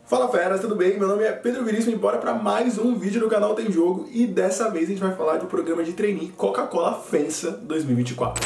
Fala feras, tudo bem? Meu nome é Pedro Veríssimo e bora para mais um vídeo no canal Tem Jogo e dessa vez a gente vai falar do programa de trainee Coca-Cola FENSA 2024.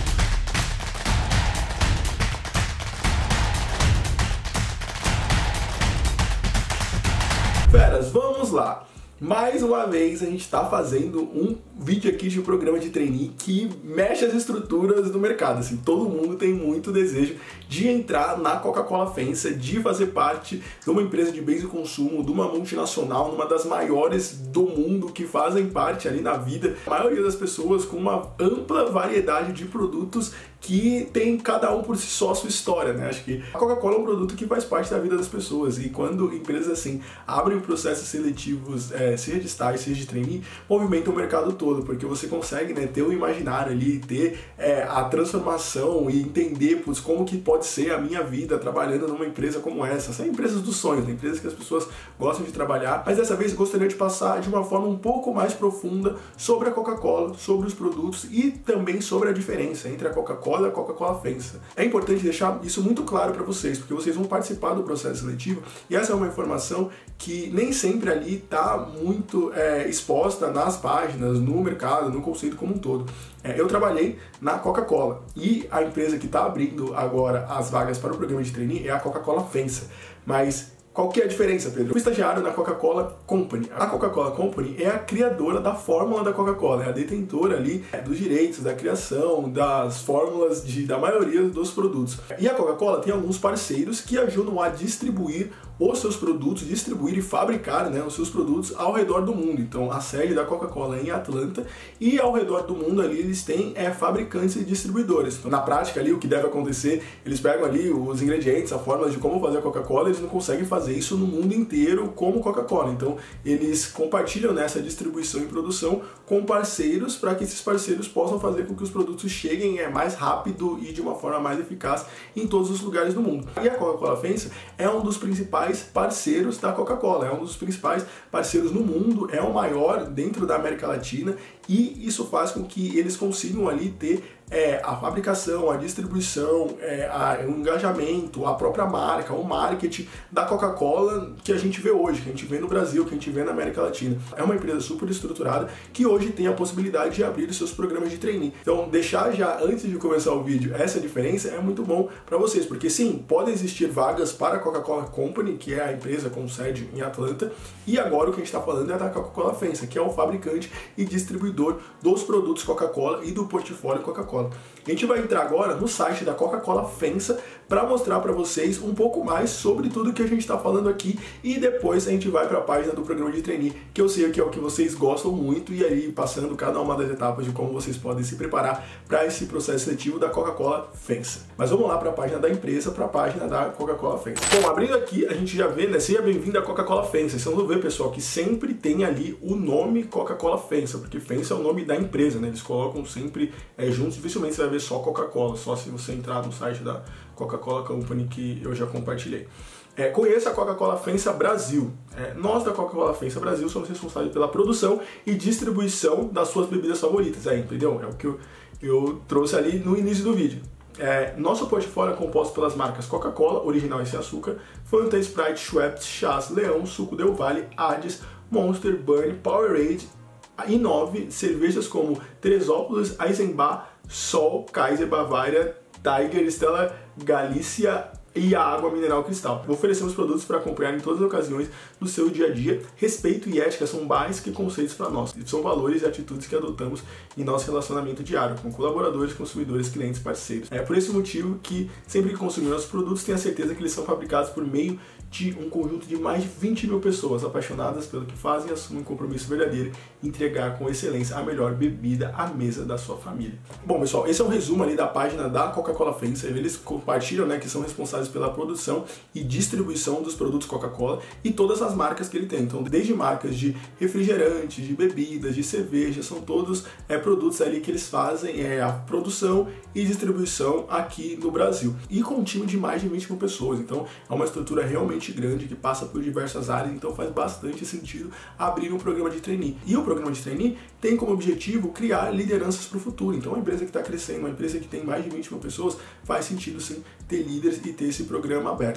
Feras, vamos lá! Mais uma vez a gente está fazendo um vídeo aqui de um programa de trainee que mexe as estruturas do mercado. Assim, todo mundo tem muito desejo de entrar na Coca-Cola FENSA, de fazer parte de uma empresa de bens de consumo, de uma multinacional, uma das maiores do mundo que fazem parte ali na vida. A maioria das pessoas com uma ampla variedade de produtos que tem cada um por si só a sua história, né? Acho que a Coca-Cola é um produto que faz parte da vida das pessoas e quando empresas assim abrem processos seletivos, seja de estágio, seja de trainee, movimentam o mercado todo, porque você consegue, né, ter o imaginário ali, ter a transformação e entender como que pode ser a minha vida trabalhando numa empresa como essa. São empresas dos sonhos, né? Empresas que as pessoas gostam de trabalhar, mas dessa vez eu gostaria de passar de uma forma um pouco mais profunda sobre a Coca-Cola, sobre os produtos e também sobre a diferença entre a Coca-Cola e a Coca-Cola FENSA. É importante deixar isso muito claro para vocês, porque vocês vão participar do processo seletivo e essa é uma informação que nem sempre ali está muito exposta nas páginas, no mercado, no conceito como um todo. Eu trabalhei na Coca-Cola e a empresa que está abrindo agora as vagas para o programa de trainee é a Coca-Cola FENSA, mas qual que é a diferença, Pedro? Eu fui estagiário na Coca-Cola Company. A Coca-Cola Company é a criadora da fórmula da Coca-Cola, é a detentora ali dos direitos, da criação, das fórmulas da maioria dos produtos. E a Coca-Cola tem alguns parceiros que ajudam a distribuir os seus produtos, distribuir e fabricar, né, os seus produtos ao redor do mundo. Então a sede da Coca-Cola é em Atlanta e ao redor do mundo ali eles têm fabricantes e distribuidores. Então, na prática ali o que deve acontecer, eles pegam ali os ingredientes, a fórmula de como fazer a Coca-Cola, eles não conseguem fazer isso no mundo inteiro como Coca-Cola. Então eles compartilham nessa distribuição e produção com parceiros para que esses parceiros possam fazer com que os produtos cheguem mais rápido e de uma forma mais eficaz em todos os lugares do mundo. E a Coca-Cola FENSA é um dos principais parceiros da Coca-Cola, é um dos principais parceiros no mundo, é o maior dentro da América Latina e isso faz com que eles consigam ali ter a fabricação, a distribuição, o engajamento, a própria marca, o marketing da Coca-Cola que a gente vê hoje, que a gente vê no Brasil, que a gente vê na América Latina. É uma empresa super estruturada que hoje tem a possibilidade de abrir os seus programas de trainee. Então, deixar já antes de começar o vídeo essa diferença é muito bom para vocês, porque sim, podem existir vagas para a Coca-Cola Company, que é a empresa com sede em Atlanta, e agora o que a gente está falando é da Coca-Cola FENSA, que é o fabricante e distribuidor dos produtos Coca-Cola e do portfólio Coca-Cola. A gente vai entrar agora no site da Coca-Cola FENSA para mostrar para vocês um pouco mais sobre tudo que a gente está falando aqui e depois a gente vai para a página do programa de trainee, que eu sei que é o que vocês gostam muito e aí passando cada uma das etapas de como vocês podem se preparar para esse processo seletivo da Coca-Cola FENSA. Mas vamos lá para a página da empresa, para a página da Coca-Cola FENSA. Bom, abrindo aqui a gente já vê, né, seja bem-vindo à Coca-Cola FENSA. Vocês vão ver, pessoal, que sempre tem ali o nome Coca-Cola FENSA, porque FENSA é o nome da empresa, né? Eles colocam sempre juntos, dificilmente você vai ver só Coca-Cola, só se você entrar no site da Coca-Cola Company que eu já compartilhei. Conheça a Coca-Cola FENSA Brasil. Nós da Coca-Cola FENSA Brasil somos responsáveis pela produção e distribuição das suas bebidas favoritas, entendeu? É o que eu trouxe ali no início do vídeo. Nosso portfólio é composto pelas marcas Coca-Cola, original e sem açúcar, Fanta, Sprite, Schweppes, Chás, Leão, Suco Del Valle, Hades, Monster, Burn, Powerade, Inove, cervejas como Teresópolis, Eisenbach, Sol, Kaiser, Bavária, Tiger, Stella, Galícia e a água mineral Cristal. Oferecemos produtos para acompanhar em todas as ocasiões do seu dia a dia. Respeito e ética são mais que conceitos para nós. São valores e atitudes que adotamos em nosso relacionamento diário com colaboradores, consumidores, clientes, parceiros. É por esse motivo que sempre que consumir nossos produtos, tenha certeza que eles são fabricados por meio de um conjunto de mais de 20 mil pessoas apaixonadas pelo que fazem e assumem um compromisso verdadeiro em entregar com excelência a melhor bebida à mesa da sua família. Bom, pessoal, esse é um resumo ali da página da Coca-Cola FENSA. Eles compartilham, né, que são responsáveis pela produção e distribuição dos produtos Coca-Cola e todas as marcas que ele tem. Então, desde marcas de refrigerantes, de bebidas, de cerveja, são todos produtos ali que eles fazem a produção e distribuição aqui no Brasil. E com um time de mais de 20 mil pessoas. Então, é uma estrutura realmente grande que passa por diversas áreas, então faz bastante sentido abrir um programa de trainee. E o programa de trainee tem como objetivo criar lideranças para o futuro. Então, uma empresa que está crescendo, uma empresa que tem mais de 20 mil pessoas, faz sentido sim ter líderes e ter esse programa aberto.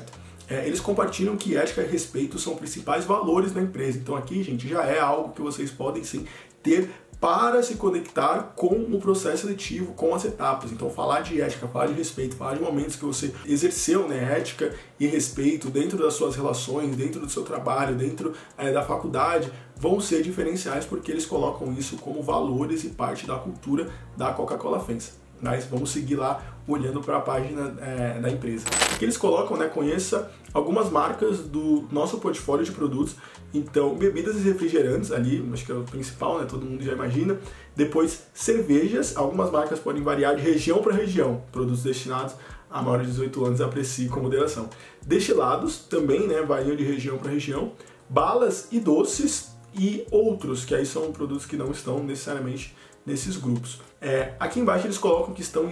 eles compartilham que ética e respeito são principais valores da empresa. Então aqui, gente, já é algo que vocês podem sim ter para se conectar com o processo seletivo, com as etapas. Então falar de ética, falar de respeito, falar de momentos que você exerceu, né, ética e respeito dentro das suas relações, dentro do seu trabalho, dentro da faculdade, vão ser diferenciais porque eles colocam isso como valores e parte da cultura da Coca-Cola FEMSA. Mas vamos seguir lá olhando para a página da empresa. Aqui eles colocam, né, conheça algumas marcas do nosso portfólio de produtos. Então, bebidas e refrigerantes ali, acho que é o principal, né, todo mundo já imagina. Depois, cervejas, algumas marcas podem variar de região para região. Produtos destinados a maiores de 18 anos, aprecie com moderação. Destilados também, né, variam de região para região. Balas e doces e outros, que aí são produtos que não estão necessariamente nesses grupos. Aqui embaixo eles colocam que estão em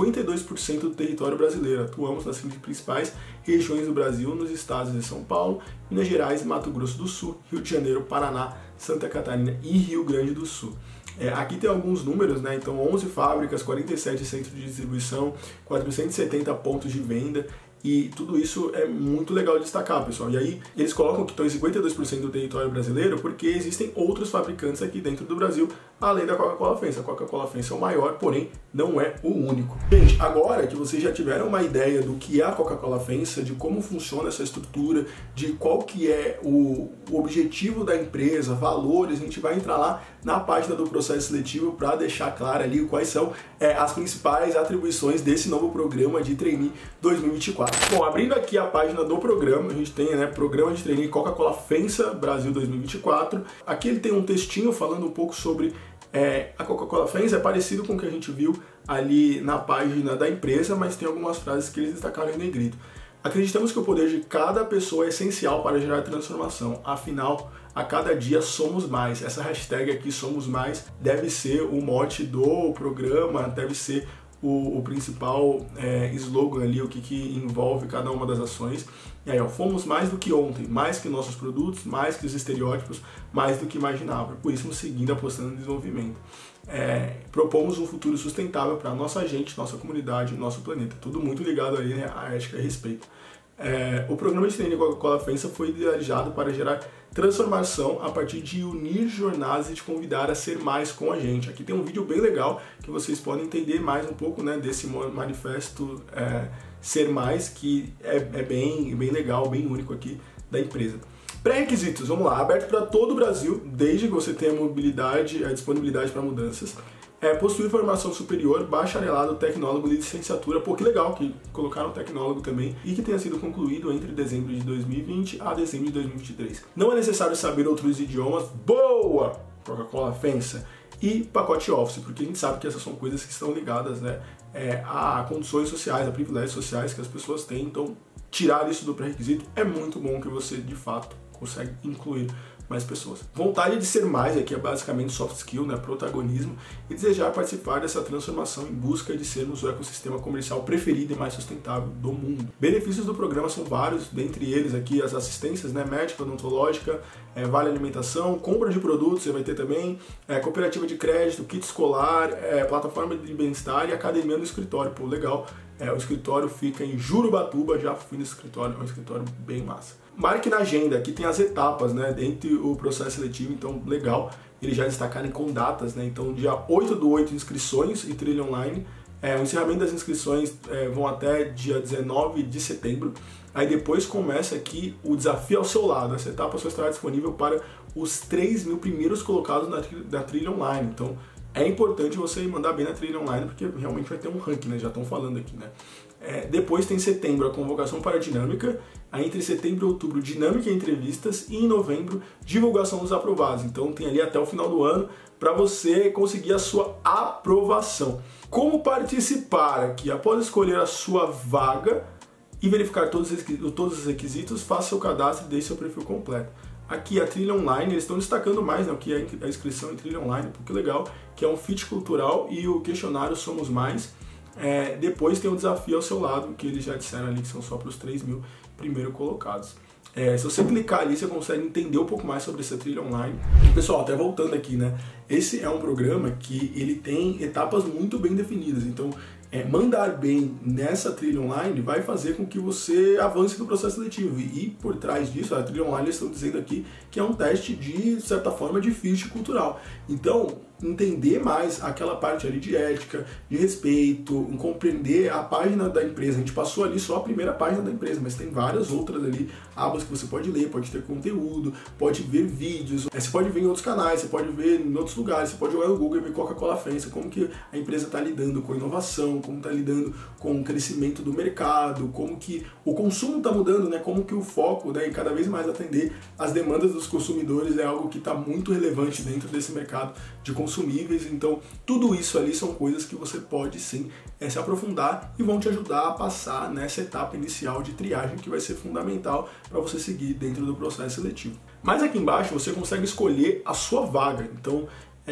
52% do território brasileiro. Atuamos nas principais regiões do Brasil, nos estados de São Paulo, Minas Gerais, Mato Grosso do Sul, Rio de Janeiro, Paraná, Santa Catarina e Rio Grande do Sul. Aqui tem alguns números, né? Então 11 fábricas, 47 centros de distribuição, 470 pontos de venda. E tudo isso é muito legal de destacar, pessoal. E aí, eles colocam que estão em 52% do território brasileiro porque existem outros fabricantes aqui dentro do Brasil, além da Coca-Cola FEMSA. A Coca-Cola FEMSA é o maior, porém, não é o único. Gente, agora que vocês já tiveram uma ideia do que é a Coca-Cola FEMSA, de como funciona essa estrutura, de qual que é o objetivo da empresa, valores, a gente vai entrar lá na página do processo seletivo para deixar claro ali quais são as principais atribuições desse novo programa de trainee 2024. Bom, abrindo aqui a página do programa, a gente tem, né, programa de trainee Coca-Cola FEMSA Brasil 2024. Aqui ele tem um textinho falando um pouco sobre a Coca-Cola FEMSA, é parecido com o que a gente viu ali na página da empresa, mas tem algumas frases que eles destacaram em negrito. Acreditamos que o poder de cada pessoa é essencial para gerar transformação, afinal, a cada dia somos mais. Essa hashtag aqui, somos mais, deve ser o mote do programa, deve ser o principal slogan ali, o que envolve cada uma das ações. E aí, ó, fomos mais do que ontem, mais que nossos produtos, mais que os estereótipos, mais do que imaginava. Por isso, seguindo apostando no desenvolvimento. Propomos um futuro sustentável para nossa gente, nossa comunidade, nosso planeta. Tudo muito ligado aí, né, à ética e respeito. O programa de trainee Coca-Cola FEMSA foi idealizado para gerar transformação a partir de unir jornadas e de convidar a ser mais com a gente. Aqui tem um vídeo bem legal que vocês podem entender mais um pouco, né, desse manifesto Ser Mais, que é bem legal, bem único aqui da empresa. Pré-requisitos, vamos lá, aberto para todo o Brasil, desde que você tenha mobilidade, a disponibilidade para mudanças. Possuir formação superior, bacharelado, tecnólogo de licenciatura, pô, que legal que colocaram tecnólogo também, e que tenha sido concluído entre dezembro de 2020 a dezembro de 2023. Não é necessário saber outros idiomas, boa! Coca-Cola FEMSA. E pacote Office, porque a gente sabe que essas são coisas que estão ligadas, né, a condições sociais, a privilégios sociais que as pessoas têm, então tirar isso do pré-requisito é muito bom que você, de fato, consegue incluir mais pessoas. Vontade de ser mais, aqui é basicamente soft skill, né, protagonismo, e desejar participar dessa transformação em busca de sermos o ecossistema comercial preferido e mais sustentável do mundo. Benefícios do programa são vários, dentre eles aqui as assistências, né, médica, odontológica, vale alimentação, compra de produtos, você vai ter também, cooperativa de crédito, kit escolar, plataforma de bem-estar e academia no escritório, pô, legal. O escritório fica em Jurubatuba, já fui no escritório, é um escritório bem massa. Marque na agenda, aqui tem as etapas, né, dentro do processo seletivo, então legal, eles já destacarem com datas, né, então dia 8/8 inscrições e trilha online, o encerramento das inscrições vão até dia 19 de setembro, aí depois começa aqui o desafio ao seu lado, essa etapa só estará disponível para os 3.000 primeiros colocados na trilha online, então é importante você mandar bem na trilha online, porque realmente vai ter um ranking, né? Já estão falando aqui, né? Depois tem setembro a convocação para a dinâmica, aí entre setembro e outubro dinâmica e entrevistas, e em novembro divulgação dos aprovados. Então tem ali até o final do ano para você conseguir a sua aprovação. Como participar aqui? Após escolher a sua vaga e verificar todos os requisitos, faça seu cadastro e deixe seu perfil completo. Aqui a trilha online, eles estão destacando mais, né, o que é a inscrição em trilha online, porque legal, que é um fit cultural e o questionário Somos Mais. Depois tem o desafio ao seu lado, que eles já disseram ali que são só para os 3.000 primeiro colocados. Se você clicar ali, você consegue entender um pouco mais sobre essa trilha online. Pessoal, até voltando aqui, né? Esse é um programa que ele tem etapas muito bem definidas. Então, mandar bem nessa trilha online vai fazer com que você avance no processo seletivo. E por trás disso, a trilha online, eles estão dizendo aqui que é um teste de certa forma de fit cultural. Então, entender mais aquela parte ali de ética, de respeito, compreender a página da empresa. A gente passou ali só a primeira página da empresa, mas tem várias outras ali, abas que você pode ler, pode ter conteúdo, pode ver vídeos, você pode ver em outros canais, você pode ver em outros lugares, você pode jogar no Google e ver Coca-Cola França, como que a empresa está lidando com a inovação, como está lidando com o crescimento do mercado, como que o consumo está mudando, né? Como que o foco, né, em cada vez mais atender as demandas dos consumidores é algo que está muito relevante dentro desse mercado de consumíveis. Então, tudo isso ali são coisas que você pode sim se aprofundar e vão te ajudar a passar nessa etapa inicial de triagem que vai ser fundamental para você seguir dentro do processo seletivo. Mas aqui embaixo você consegue escolher a sua vaga. Então,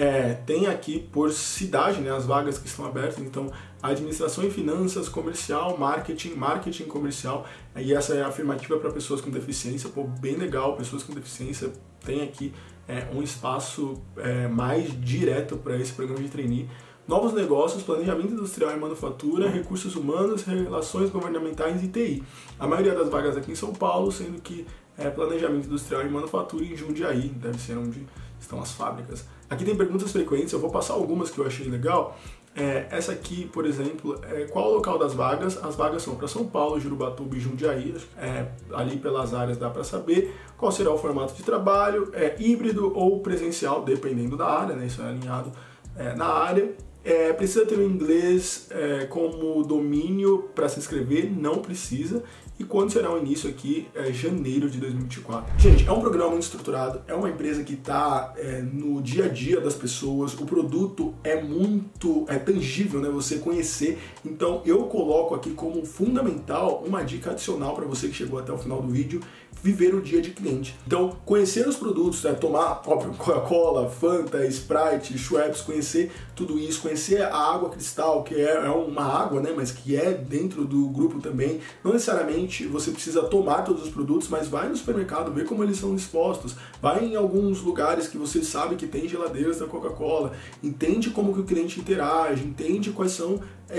tem aqui por cidade, né, as vagas que estão abertas. Então, administração e finanças, comercial, marketing comercial. E essa é a afirmativa para pessoas com deficiência. Pô, bem legal, pessoas com deficiência tem aqui um espaço mais direto para esse programa de trainee. Novos negócios, planejamento industrial e manufatura, recursos humanos, relações governamentais e TI. A maioria das vagas aqui em São Paulo, sendo que planejamento industrial e manufatura em Jundiaí, deve ser onde estão as fábricas. Aqui tem perguntas frequentes, eu vou passar algumas que eu achei legal. Essa aqui, por exemplo, qual o local das vagas? As vagas são para São Paulo, Jurubatuba e Jundiaí, ali pelas áreas dá para saber. Qual será o formato de trabalho? Híbrido ou presencial, dependendo da área, né? Isso é alinhado na área. Precisa ter o inglês como domínio para se inscrever? Não precisa. E quando será o início aqui? Janeiro de 2024. Gente, é um programa muito estruturado, é uma empresa que está no dia a dia das pessoas, o produto é muito tangível, né? Você conhecer. Então eu coloco aqui como fundamental uma dica adicional para você que chegou até o final do vídeo: viver o dia de cliente. Então, conhecer os produtos, tomar, óbvio, Coca-Cola, Fanta, Sprite, Schweppes, conhecer tudo isso, conhecer a água Cristal, que é uma água, né, mas que é dentro do grupo também. Não necessariamente você precisa tomar todos os produtos, mas vai no supermercado, vê como eles são expostos, vai em alguns lugares que você sabe que tem geladeiras da Coca-Cola, entende como que o cliente interage, entende quais são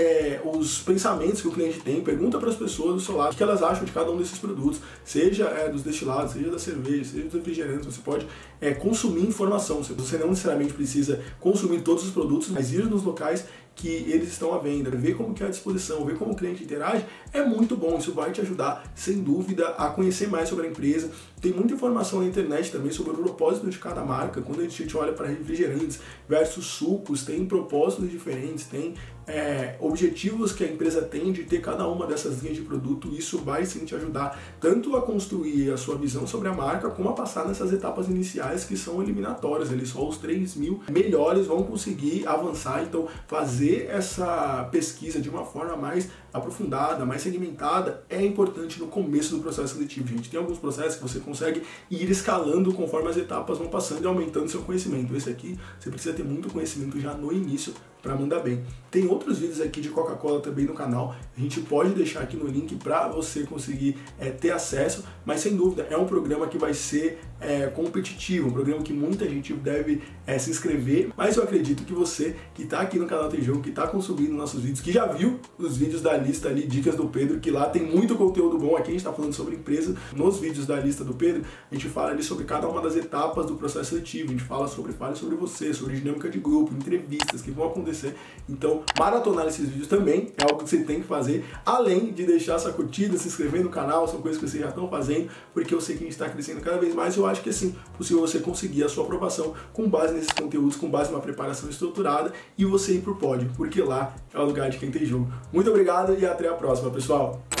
os pensamentos que o cliente tem, pergunta para as pessoas do seu lado o que elas acham de cada um desses produtos, seja dos destilados, seja da cerveja, seja dos refrigerantes. Você pode consumir informação, você não necessariamente precisa consumir todos os produtos, mas ir nos locais que eles estão à venda, ver como que é a disposição, ver como o cliente interage, é muito bom. Isso vai te ajudar, sem dúvida, a conhecer mais sobre a empresa. Tem muita informação na internet também sobre o propósito de cada marca. Quando a gente olha para refrigerantes versus sucos, tem propósitos diferentes, tem objetivos que a empresa tem de ter cada uma dessas linhas de produto. Isso vai sim te ajudar tanto a construir a sua visão sobre a marca, como a passar nessas etapas iniciais que são eliminatórias. Só os 3.000 melhores vão conseguir avançar. Então, fazer essa pesquisa de uma forma mais aprofundada, mais segmentada, é importante no começo do processo seletivo, gente. Tem alguns processos que você consegue ir escalando conforme as etapas vão passando e aumentando seu conhecimento. Esse aqui, você precisa ter muito conhecimento já no início para mandar bem. Tem outros vídeos aqui de Coca-Cola também no canal, a gente pode deixar aqui no link para você conseguir ter acesso, mas sem dúvida é um programa que vai ser competitivo, um programa que muita gente deve se inscrever, mas eu acredito que você que está aqui no canal Tem Jogo, que está consumindo nossos vídeos, que já viu os vídeos da lista ali, Dicas do Pedro, que lá tem muito conteúdo bom. Aqui a gente está falando sobre empresa, nos vídeos da lista do Pedro, a gente fala ali sobre cada uma das etapas do processo seletivo, a gente fala sobre você, sobre dinâmica de grupo, entrevistas que vão acontecer. Então, maratonar esses vídeos também é algo que você tem que fazer, além de deixar essa curtida, se inscrever no canal, são coisas que vocês já estão fazendo, porque eu sei que a gente está crescendo cada vez mais e eu acho que é sim possível você conseguir a sua aprovação com base nesses conteúdos, com base numa preparação estruturada e você ir pro pódio, porque lá é o lugar de quem tem jogo. Muito obrigado e até a próxima, pessoal!